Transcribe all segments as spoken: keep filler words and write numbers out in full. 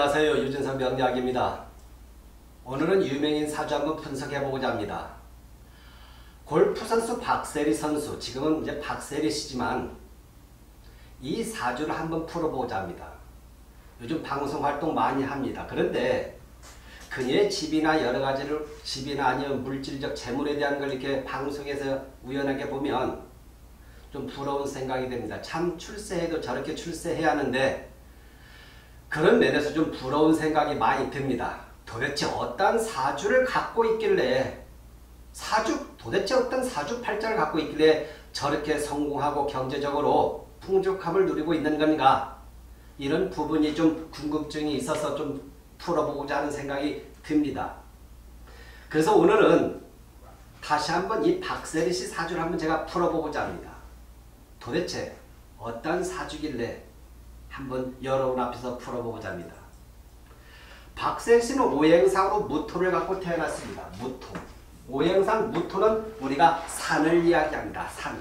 안녕하세요. 유진석 명리학입니다. 오늘은 유명인 사주 한번 분석해보고자 합니다. 골프 선수 박세리 선수, 지금은 이제 박세리 씨지만 이 사주를 한번 풀어보고자 합니다. 요즘 방송 활동 많이 합니다. 그런데 그녀의 집이나 여러 가지를, 집이나 아니면 물질적 재물에 대한 걸 이렇게 방송에서 우연하게 보면 좀 부러운 생각이 됩니다. 참 출세해도 저렇게 출세해야 하는데 그런 면에서 좀 부러운 생각이 많이 듭니다. 도대체 어떤 사주를 갖고 있길래 사주, 도대체 어떤 사주팔자를 갖고 있길래 저렇게 성공하고 경제적으로 풍족함을 누리고 있는 건가? 이런 부분이 좀 궁금증이 있어서 좀 풀어보고자 하는 생각이 듭니다. 그래서 오늘은 다시 한번 이 박세리 씨 사주를 한번 제가 풀어보고자 합니다. 도대체 어떤 사주길래 한번 여러분 앞에서 풀어보고자 합니다. 박세리 씨는 오행상으로 무토를 갖고 태어났습니다. 무토. 오행상 무토는 우리가 산을 이야기합니다. 산.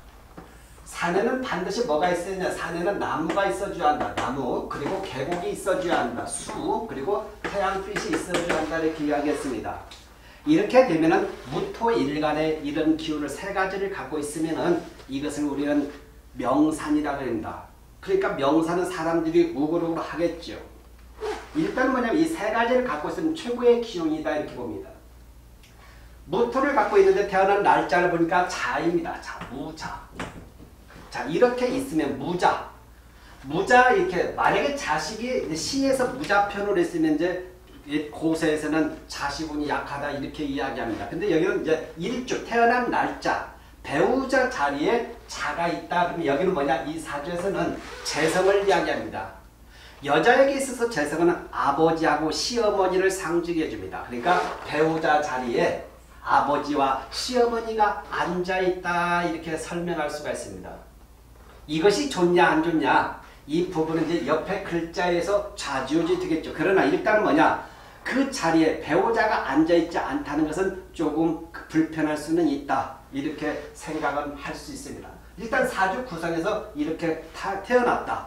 산에는 반드시 뭐가 있어야 하냐? 산에는 나무가 있어줘야 한다. 나무, 그리고 계곡이 있어줘야 한다. 수, 그리고 태양빛이 있어줘야 한다. 이렇게 이야기했습니다. 이렇게 되면은 무토 일간의 이런 기운을 세 가지를 갖고 있으면은 이것을 우리는 명산이라고 합니다. 그러니까 명산은 사람들이 우글우글 하겠죠. 일단 뭐냐면 이 세 가지를 갖고 있으면 최고의 기운이다 이렇게 봅니다. 무토를 갖고 있는데 태어난 날짜를 보니까 자입니다. 자, 무자. 자, 이렇게 있으면 무자. 무자 이렇게 만약에 자식이 시에서 무자편으로 있으면 이제 고세에서는 자식운이 약하다 이렇게 이야기합니다. 근데 여기는 이제 일주 태어난 날짜 배우자 자리에 자가 있다. 그러면 여기는 뭐냐? 이 사주에서는 재성을 이야기합니다. 여자에게 있어서 재성은 아버지하고 시어머니를 상징해 줍니다. 그러니까 배우자 자리에 아버지와 시어머니가 앉아있다 이렇게 설명할 수가 있습니다. 이것이 좋냐 안 좋냐 이 부분은 이제 옆에 글자에서 좌지우지 되겠죠. 그러나 일단 뭐냐 그 자리에 배우자가 앉아있지 않다는 것은 조금 불편할 수는 있다 이렇게 생각은 할 수 있습니다. 일단 사주 구성에서 이렇게 타, 태어났다.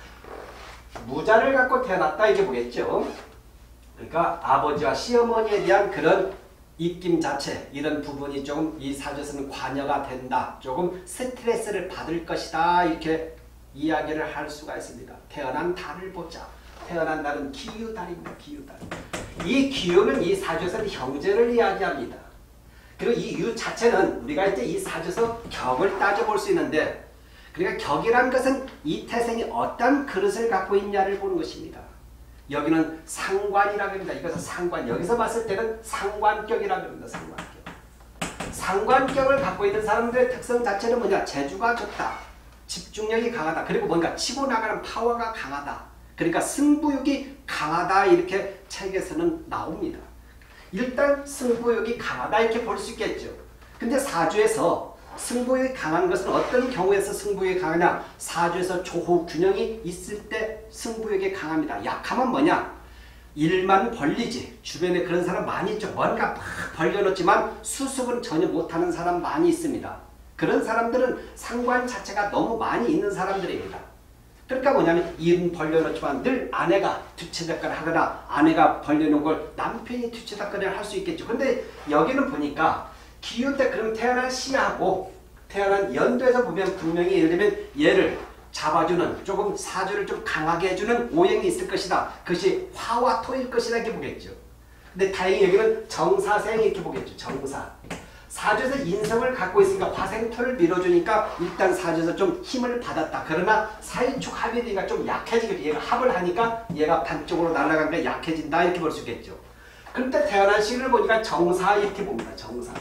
무자를 갖고 태어났다 이렇게 보겠죠. 그러니까 아버지와 시어머니에 대한 그런 입김 자체 이런 부분이 조금 이 사주에서는 관여가 된다. 조금 스트레스를 받을 것이다. 이렇게 이야기를 할 수가 있습니다. 태어난 달을 보자. 태어난 달은 기유달입니다. 기유달. 이 기유는 이 사주에서는 형제를 이야기합니다. 그리고 이 유 자체는 우리가 이제 이 사주에서 격을 따져볼 수 있는데 그러니까 격이란 것은 이 태생이 어떤 그릇을 갖고 있냐를 보는 것입니다. 여기는 상관이라고 합니다. 이것은 상관. 여기서 봤을 때는 상관격이라고 합니다. 상관격. 상관격을 갖고 있는 사람들의 특성 자체는 뭐냐? 재주가 좋다. 집중력이 강하다. 그리고 뭔가 치고 나가는 파워가 강하다. 그러니까 승부욕이 강하다. 이렇게 책에서는 나옵니다. 일단 승부욕이 강하다. 이렇게 볼 수 있겠죠. 근데 사주에서 승부욕이 강한 것은 어떤 경우에서 승부욕이 강하냐? 사주에서 조호 균형이 있을 때 승부욕이 강합니다. 약하면 뭐냐? 일만 벌리지. 주변에 그런 사람 많이 있죠. 뭔가 막 벌려놓지만 수습은 전혀 못하는 사람 많이 있습니다. 그런 사람들은 상관 자체가 너무 많이 있는 사람들입니다. 그러니까 뭐냐면 일은 벌려놓지만 늘 아내가 뒤치다거리 하거나 아내가 벌려놓은 걸 남편이 뒤치다거리 할 수 있겠죠. 근데 여기는 보니까 기운 때 그럼 태어난 시하고 태어난 연도에서 보면 분명히 예를 들면 얘를 잡아주는 조금 사주를 좀 강하게 해주는 오행이 있을 것이다. 그것이 화와 토일 것이다 이렇게 보겠죠. 근데 다행히 여기는 정사생이 이렇게 보겠죠. 정사. 사주에서 인성을 갖고 있으니까 화생토를 밀어주니까 일단 사주에서 좀 힘을 받았다. 그러나 사이축 합이 되니까 좀 약해지겠죠. 얘가 합을 하니까 얘가 반쪽으로 날아가니까 약해진다 이렇게 볼 수 있겠죠. 그런데 태어난 시를 보니까 정사 이렇게 봅니다. 정사.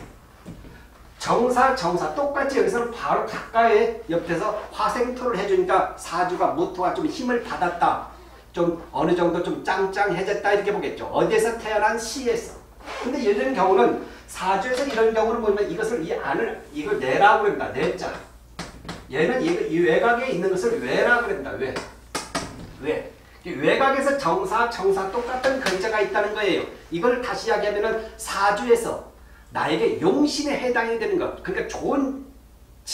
정사, 정사 똑같이 여기서는 바로 가까이 옆에서 화생토를 해주니까 사주가 무토가 좀 힘을 받았다. 좀 어느 정도 좀 짱짱해졌다 이렇게 보겠죠. 어디에서 태어난 시에서. 근데 이런 경우는 사주에서 이런 경우를 보면 이것을 이 안을 이걸 내라고 합니다. 내자. 얘는 이, 이 외곽에 있는 것을 외라고 합니다. 외. 외. 외곽에서 정사, 정사 똑같은 글자가 있다는 거예요. 이걸 다시 이야기하면은 사주에서 나에게 용신에 해당이 되는 것. 그러니까 좋은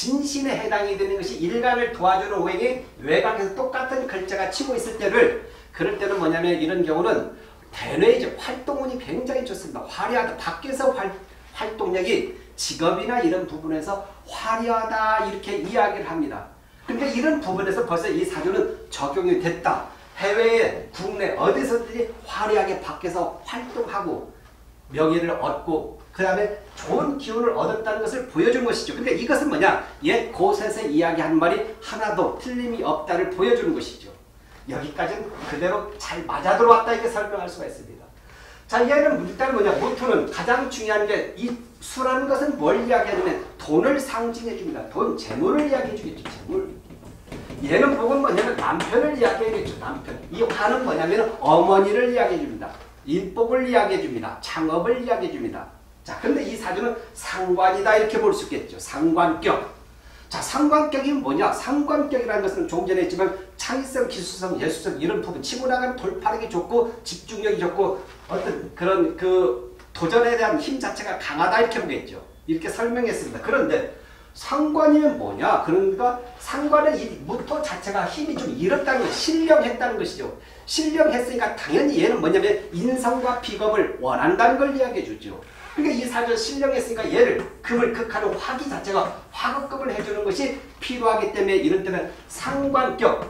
진신에 해당이 되는 것이 일간을 도와주는 오행이 외곽에서 똑같은 글자가 치고 있을 때를 그럴 때는 뭐냐면 이런 경우는 대뇌이죠. 활동운이 굉장히 좋습니다. 화려하다. 밖에서 활, 활동력이 직업이나 이런 부분에서 화려하다 이렇게 이야기를 합니다. 근데 이런 부분에서 벌써 이 사주는 적용이 됐다. 해외에 국내 어디서든지 화려하게 밖에서 활동하고 명예를 얻고 그 다음에 좋은 기운을 얻었다는 것을 보여준 것이죠. 근데 이것은 뭐냐? 옛 고세에서 이야기한 말이 하나도 틀림이 없다를 보여주는 것이죠. 여기까지는 그대로 잘 맞아 들어왔다 이렇게 설명할 수가 있습니다. 자, 얘는 일단 뭐냐? 모토는 가장 중요한 게 이 수라는 것은 뭘 이야기하냐면 돈을 상징해 줍니다. 돈, 재물을 이야기해 주겠죠. 재물. 얘는 복은 뭐냐면 남편을 이야기하겠죠. 남편. 이 화는 뭐냐면 어머니를 이야기해 줍니다. 인복을 이야기해 줍니다. 창업을 이야기해 줍니다. 자, 근데 이 사주는 상관이다 이렇게 볼 수 있겠죠. 상관격. 자, 상관격이 뭐냐? 상관격이라는 것은 좀 전에 했지만 창의성, 기술성, 예술성 이런 부분 치고 나가는 돌파력이 좋고 집중력이 좋고 어떤 그런 그 도전에 대한 힘 자체가 강하다 이렇게 보겠죠. 이렇게 설명했습니다. 그런데 상관이면 뭐냐? 그러니까 상관의 이 무토 자체가 힘이 좀 잃었다는 것, 신령했다는 것이죠. 신령했으니까 당연히 얘는 뭐냐면 인성과 비겁을 원한다는 걸 이야기해 주죠. 그러니까 이 사주 신령했으니까 얘를 금을 극하는 화기 자체가 화급금을 해주는 것이 필요하기 때문에 이런 때는 상관격.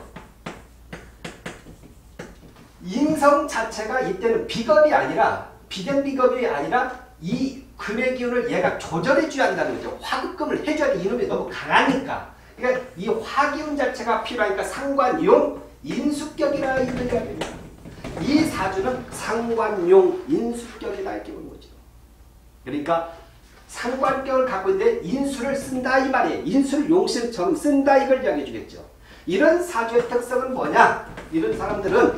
인성 자체가 이때는 비겁이 아니라 비견 비겁이 아니라 이 금의 기운을 얘가 조절해 줘야 한다는 거죠. 화급금을 해줘야 돼. 이놈이 너무 강하니까. 그러니까 이 화기운 자체가 필요하니까 상관용 인수격이라 이런 이야기입니다. 이 사주는 상관용 인수격이다 이렇게 보는 거죠. 그러니까 상관격을 갖고 있는데 인수를 쓴다 이 말이에요. 인수를 용실처럼 쓴다 이걸 이야기해 주겠죠. 이런 사주의 특성은 뭐냐? 이런 사람들은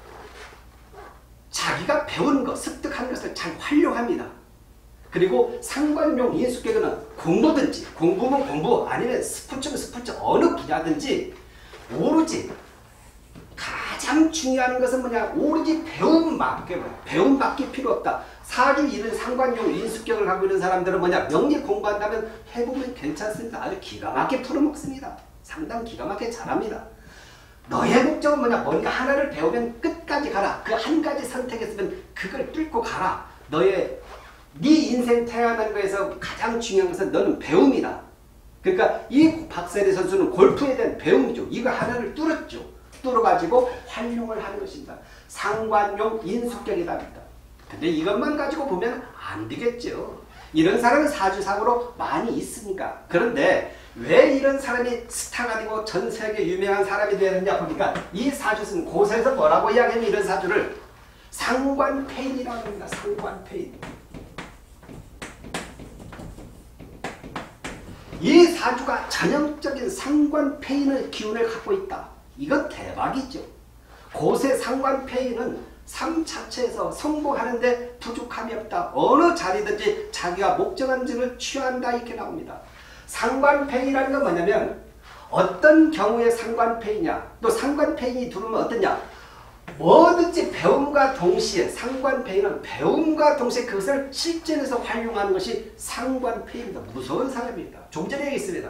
자기가 배운 것, 습득한 것을 잘 활용합니다. 그리고 상관용 인수격은 공부든지 공부면 공부 아니면 스포츠면 스포츠 어느 분야든지 오로지 가장 중요한 것은 뭐냐? 오로지 배움밖에 배움밖에 필요 없다. 사주 이런 상관용 인수격을 갖고 있는 사람들은 뭐냐? 명리 공부한다면 해보면 괜찮습니다. 아주 기가 막히게 풀어먹습니다. 상당히 기가 막히게 잘합니다. 너의 목적은 뭐냐? 뭔가 하나를 배우면 끝까지 가라. 그 한 가지 선택했으면 그걸 뚫고 가라. 너의 네 인생 태어난 거에서 가장 중요한 것은 너는 배움이다. 그러니까 이 박세리 선수는 골프에 대한 배움이죠. 이거 하나를 뚫었죠. 뚫어가지고 활용을 하는 것입니다. 상관용 인수격이다. 근데 이것만 가지고 보면 안 되겠죠. 이런 사람은 사주상으로 많이 있으니까. 그런데 왜 이런 사람이 스타가 되고 전 세계 유명한 사람이 되느냐 보니까 이 사주는 고세에서 뭐라고 이야기하면 이런 사주를 상관패인이라고 합니다. 상관패인. 이 사주가 전형적인 상관패인의 기운을 갖고 있다. 이건 대박이죠. 고세 상관패인은 삶 자체에서 성공하는데 부족함이 없다. 어느 자리든지 자기가 목적한 길을 취한다 이렇게 나옵니다. 상관패인이라는 건 뭐냐면 어떤 경우에 상관패이냐 또 상관패인이 들어오면 어떠냐 뭐든지 배움과 동시에 상관패인은 배움과 동시에 그것을 실전에서 활용하는 것이 상관패입니다. 무서운 사람입니다. 좀 전에 얘기했습니다.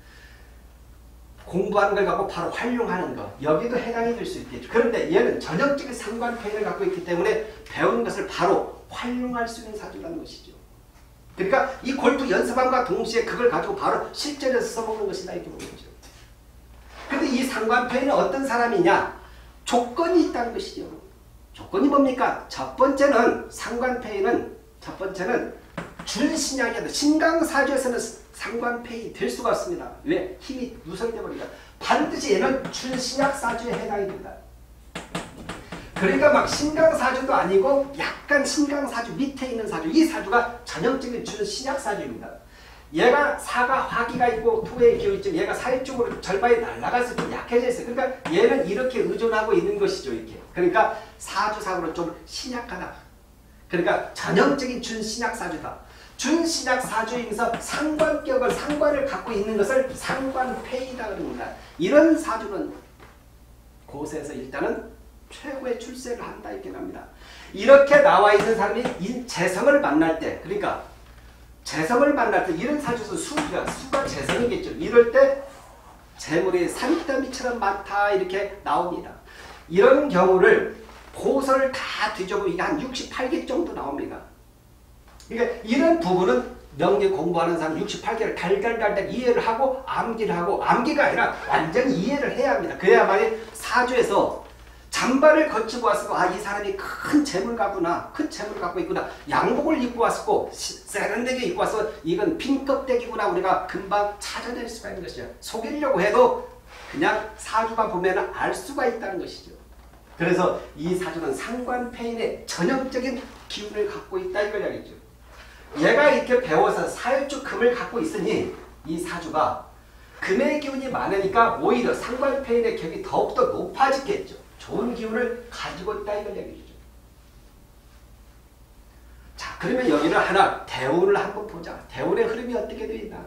공부하는 걸 갖고 바로 활용하는 것. 여기도 해당이 될 수 있겠죠. 그런데 얘는 전형적인 상관패인을 갖고 있기 때문에 배운 것을 바로 활용할 수 있는 사주라는 것이죠. 그러니까 이 골프 연습함과 동시에 그걸 가지고 바로 실전에서 써먹는 것이다 이렇게 보는 거죠. 그런데 이 상관패인은 어떤 사람이냐? 조건이 있다는 것이죠. 조건이 뭡니까? 첫 번째는 상관패인은 첫 번째는 준신약이다. 신강사주에서는 상관패인이 될 수가 없습니다. 왜? 힘이 누설돼 버리니까. 반드시 얘는 준신약사주에 해당이 된다. 그러니까 막 신강사주도 아니고 약간 신강사주 밑에 있는 사주. 이 사주가 전형적인 준신약사주입니다. 얘가 사가 화기가 있고 토의 기운이 있지만 얘가 사회 쪽으로 절반이 날아가서 좀 약해져 있어요. 그러니까 얘는 이렇게 의존하고 있는 것이죠. 이렇게. 그러니까 사주상으로 좀 신약하다. 그러니까 전형적인 준신약사주다. 준신약사주이면서 상관격을 상관을 갖고 있는 것을 상관패이다 그럽니다. 이런 사주는 고세에서 일단은 최고의 출세를 한다 이렇게 합니다. 이렇게 나와 있는 사람이 재성을 만날 때 그러니까 재성을 만날 때 이런 사주에서 수가 수가 재성이겠죠. 이럴 때 재물이 산더미처럼 많다 이렇게 나옵니다. 이런 경우를 고서를 다 뒤져보면 한 육십팔 개 정도 나옵니다. 그러니까 이런 부분은 명리 공부하는 사람 육십팔 개를 달달달달 이해를 하고 암기를 하고, 암기가 아니라 완전히 이해를 해야 합니다. 그래야만이 사주에서 잠바를 거치고 왔고, 아, 이 사람이 큰 재물 가구나, 큰 재물 갖고 있구나, 양복을 입고 왔고, 세련되게 입고 와서 이건 빈껍데기구나, 우리가 금방 찾아낼 수가 있는 것이죠. 속이려고 해도 그냥 사주만 보면 알 수가 있다는 것이죠. 그래서 이 사주는 상관폐인의 전형적인 기운을 갖고 있다, 이걸 이야기죠. 얘가 이렇게 배워서 사일축 금을 갖고 있으니 이 사주가 금의 기운이 많으니까 오히려 상관폐인의 격이 더욱더 높아지겠죠. 좋은 기운을 가지고 있다, 이걸 얘기해주죠. 자, 그러면 여기를 하나 대운을 한번 보자. 대운의 흐름이 어떻게 되어 있나.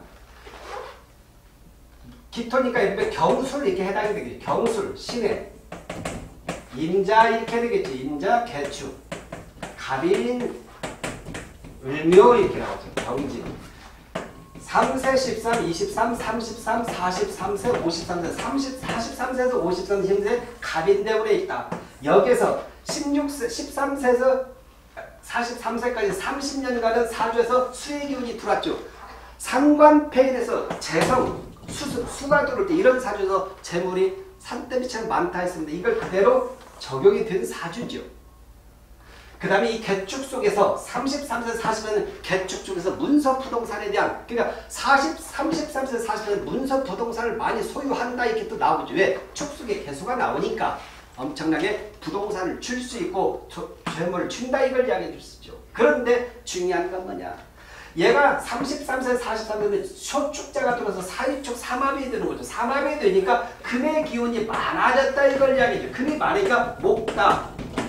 기토니까 이렇게 경술 이렇게 해당이 되겠죠. 경술, 신해, 임자 이렇게 되겠죠. 임자, 개축, 갑인, 을묘 이렇게 나오죠. 경진. 삼 세, 십삼, 이십삼, 삼십삼, 사십삼 세, 오십삼 세, 삼십, 사십삼 세에서 오십삼 세 갑인대운에 있다. 여기서 십육 세, 십삼 세에서 사십삼 세까지 삼십 년간은 사주에서 수의 기운이 들어왔죠. 상관폐인에서 재성, 수, 수가 들어올 때 이런 사주에서 재물이 산더미처럼 많다 했습니다. 이걸 그대로 적용이 된 사주죠. 그 다음에 이 개축 속에서 삼십삼 세, 사십 세는 개축 중에서 문서 부동산에 대한, 그러니까 사십, 삼십삼 세, 사십 세는 문서 부동산을 많이 소유한다 이렇게 또 나오죠. 왜? 축 속에 개수가 나오니까 엄청나게 부동산을 줄 수 있고 재물을 준다, 이걸 이야기해 주시죠. 그런데 중요한 건 뭐냐? 얘가 삼십삼 세, 사십삼 세는 쇼축자가 들어서 사이축 삼합이 되는 거죠. 삼합이 되니까 금의 기운이 많아졌다, 이걸 이야기해줘. 금이 많으니까 목다,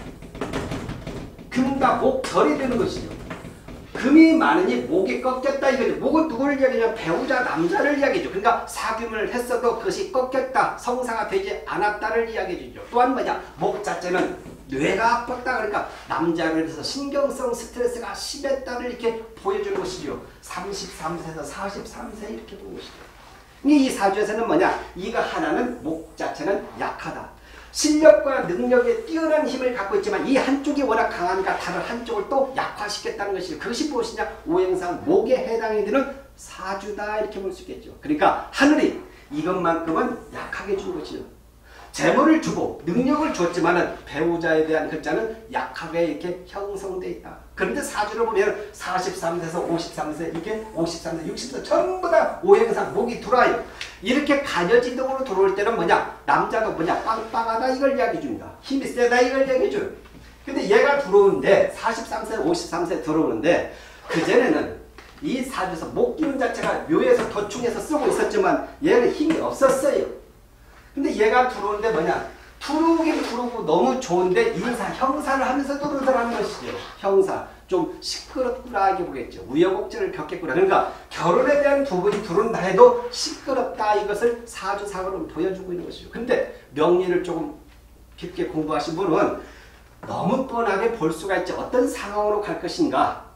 금과 목절이 되는 것이죠. 금이 많으니 목이 꺾였다, 이거죠. 목은 누구를 이야기하냐면 배우자 남자를 이야기해줘. 그러니까 사귐을 했어도 그것이 꺾였다, 성사가 되지 않았다를 이야기해주죠. 또한 뭐냐, 목 자체는 뇌가 아팠다, 그러니까 남자를 해서 신경성 스트레스가 심했다를 이렇게 보여주는 것이죠. 삼십삼 세에서 사십삼 세 이렇게 보는 것이죠. 이 사주에서는 뭐냐, 이거 하나는 목 자체는 약하다. 실력과 능력에 뛰어난 힘을 갖고 있지만 이 한쪽이 워낙 강하니까 다른 한쪽을 또 약화시켰다는 것이죠. 그것이 무엇이냐, 오행상 목에 해당이 되는 사주다, 이렇게 볼 수 있겠죠. 그러니까 하늘이 이것만큼은 약하게 준 것이죠. 재물을 주고 능력을 줬지만은 배우자에 대한 글자는 약하게 이렇게 형성되어 있다. 그런데 사주를 보면 사십삼 세에서 오십삼 세, 이게 오십삼 세, 육십 세 전부 다 오행상 목이 들어와요. 이렇게 가녀지동으로 들어올 때는 뭐냐, 남자도 뭐냐, 빵빵하다, 이걸 이야기해 줍니다. 힘이 세다, 이걸 이야기해 줘요. 근데 얘가 들어오는데 사십삼 세, 오십삼 세 들어오는데 그전에는 이 사주에서 목기운 자체가 묘에서 도충해서 쓰고 있었지만 얘는 힘이 없었어요. 근데 얘가 들어오는데 뭐냐, 들어오긴 들어오고 너무 좋은데 인사, 형사를 하면서 들어오더라는 것이죠. 형사, 좀 시끄럽구나 이렇게 보겠죠. 우여곡절을 겪겠구나. 그러니까 결혼에 대한 부분이 들어온다 해도 시끄럽다, 이것을 사주상으로 보여주고 있는 것이죠. 근데 명리를 조금 깊게 공부하신 분은 너무 뻔하게 볼 수가 있죠. 어떤 상황으로 갈 것인가.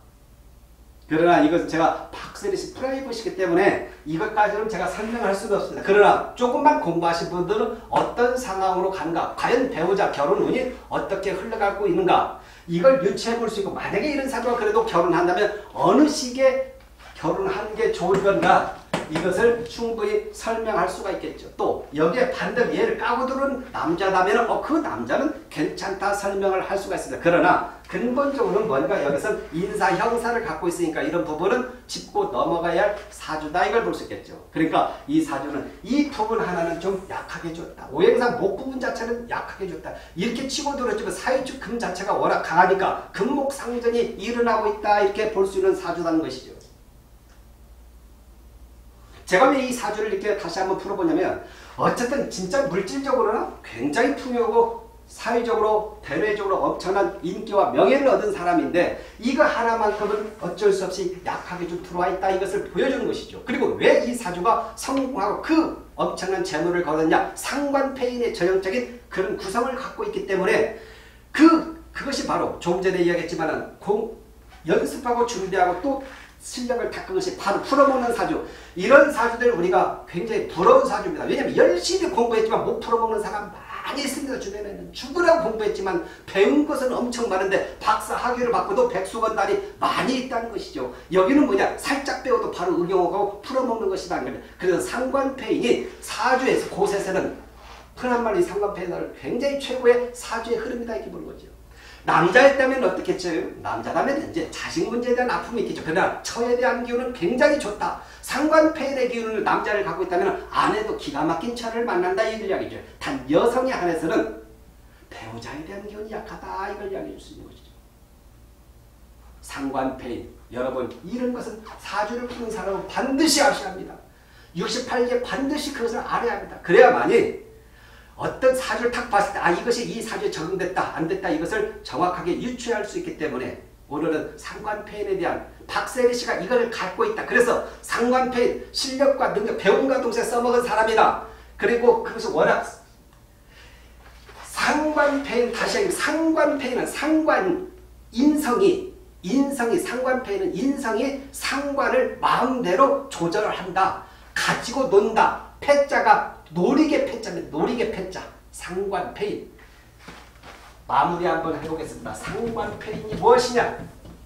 그러나 이것은 제가 박세리씨 프라이버시기 때문에 이것까지는 제가 설명할 수가 없습니다. 그러나 조금만 공부하신 분들은 어떤 상황으로 가는가, 과연 배우자 결혼 운이 어떻게 흘러가고 있는가, 이걸 유추해 볼 수 있고, 만약에 이런 사주가 그래도 결혼한다면 어느 시기에 결혼하는 게 좋을 건가, 이것을 충분히 설명할 수가 있겠죠. 또 여기에 반대로 얘를 까고 들은 남자라면 어, 그 남자는 괜찮다 설명을 할 수가 있습니다. 그러나 근본적으로는 뭔가 여기서 인사 형사를 갖고 있으니까 이런 부분은 짚고 넘어가야 할 사주다, 이걸 볼 수 있겠죠. 그러니까 이 사주는 이 부분 하나는 좀 약하게 줬다. 오행상 목 부분 자체는 약하게 줬다. 이렇게 치고 들었지만 사이축 금 자체가 워낙 강하니까 금목상전이 일어나고 있다, 이렇게 볼 수 있는 사주라는 것이죠. 제가 왜 이 사주를 이렇게 다시 한번 풀어보냐면, 어쨌든 진짜 물질적으로는 굉장히 풍요하고 사회적으로 대외적으로 엄청난 인기와 명예를 얻은 사람인데 이거 하나만큼은 어쩔 수 없이 약하게 좀 들어와 있다, 이것을 보여주는 것이죠. 그리고 왜 이 사주가 성공하고 그 엄청난 재물을 거뒀냐, 상관폐인의 전형적인 그런 구성을 갖고 있기 때문에 그, 그것이 바로 조금 전에 이야기했지만 공, 연습하고 준비하고 또 실력을 닦은 것이 바로 풀어먹는 사주. 이런 사주들 우리가 굉장히 부러운 사주입니다. 왜냐하면 열심히 공부했지만 못 풀어먹는 사람 많이 많이 있습니다. 주변에는 죽으라고 공부했지만 배운 것은 엄청 많은데 박사 학위를 받고도 백수건 달이 많이 있다는 것이죠. 여기는 뭐냐, 살짝 배워도 바로 응용하고 풀어먹는 것이다. 그래서 상관폐인이 사주에서 곳에서는 흔한 말이 상관폐인을 굉장히 최고의 사주의 흐름이다 이렇게 보는 거죠. 남자였다면 어떻겠죠? 남자라면 이제 자식 문제에 대한 아픔이 있겠죠. 그러나 처에 대한 기운은 굉장히 좋다. 상관폐인의 기운을 남자를 갖고 있다면 아내도 기가 막힌 처를 만난다 이걸 이야기죠. 단 여성에 한해서는 배우자에 대한 기운이 약하다 이걸 이야기해 줄 수 있는 것이죠. 상관폐인, 여러분 이런 것은 사주를 푸는 사람은 반드시 아셔야 합니다. 육십팔 개 반드시 그것을 알아야 합니다. 그래야만이 어떤 사주를 탁 봤을 때 아 이것이 이 사주에 적용됐다 안 됐다 이것을 정확하게 유추할 수 있기 때문에 오늘은 상관폐인에 대한 박세리 씨가 이걸 갖고 있다. 그래서 상관폐인 실력과 능력 배움과 동시에 써먹은 사람이다. 그리고 그것을 워낙 상관폐인 다시 한번 상관폐인은 상관 인성이 인성이 상관폐인은 인성이 상관을 마음대로 조절을 한다. 가지고 논다. 패자가 노리개 패자입니다. 노리개 패자. 상관폐인. 마무리 한번 해보겠습니다. 상관폐인이 무엇이냐?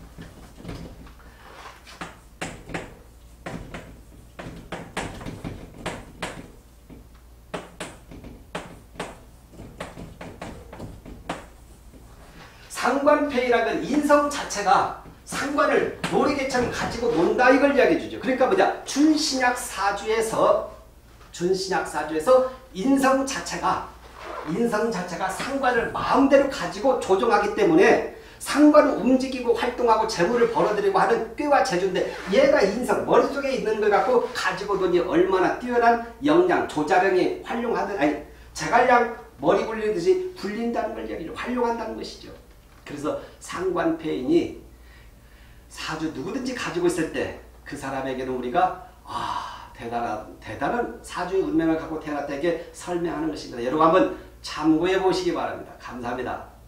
상관폐인이라는 인성 자체가 상관을 노리개처럼 가지고 논다 이걸 이야기해 주죠. 그러니까 뭐냐? 준신약 사주에서 준신약 사주에서 인성 자체가 인성 자체가 상관을 마음대로 가지고 조종하기 때문에 상관을 움직이고 활동하고 재물을 벌어들이고 하는 꾀와 재주인데 얘가 인성 머릿속에 있는 걸 갖고 가지고 노니 얼마나 뛰어난 역량 조자령이 활용하든 아니 제갈량 머리 굴리듯이 굴린다는 걸 이야기를 활용한다는 것이죠. 그래서 상관폐인이 사주 누구든지 가지고 있을 때 그 사람에게는 우리가 아 대단한, 대단한 사주의 운명을 갖고 태어났다에게 설명하는 것입니다. 여러분 한번 참고해 보시기 바랍니다. 감사합니다.